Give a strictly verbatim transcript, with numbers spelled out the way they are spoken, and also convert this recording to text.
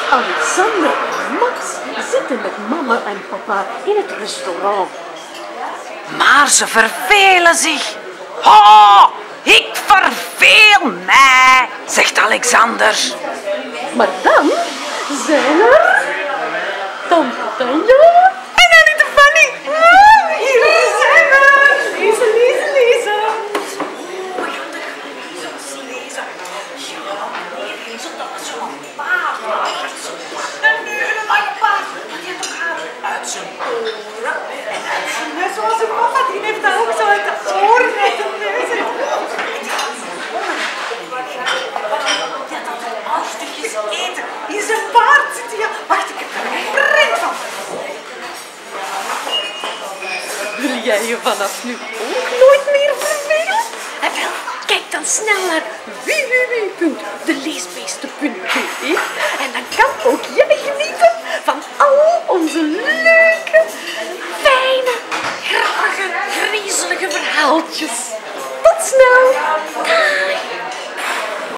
Alexander en Max zitten met mama en papa in het restaurant. Maar ze vervelen zich. Oh, ik verveel mij, zegt Alexander. Maar dan zijn er Tante Tanja En Annie de Fanny. Hier zijn we. Lezen, lezen, lezen. Oh, ja, de lezen, lezen. Ja, meneer lezen, dat is zo'n paard. En nu een lange paard. Dat heeft ook haar uit zijn oren. En uit zijn neus, zoals zijn papa, die heeft daar ook zo uit de oren, uit de neus. Ja, dat al stukjes eten in zijn paard zitten. Ja, wacht, ik heb er een print van. Wil jij je vanaf nu ook nooit meer vervelen? En wel, Kijk dan snel naar w w w punt de leesbeesten punt b e en dan kan ook jij genieten van al onze leuke, fijne, grappige, griezelige verhaaltjes. Tot snel! Dag!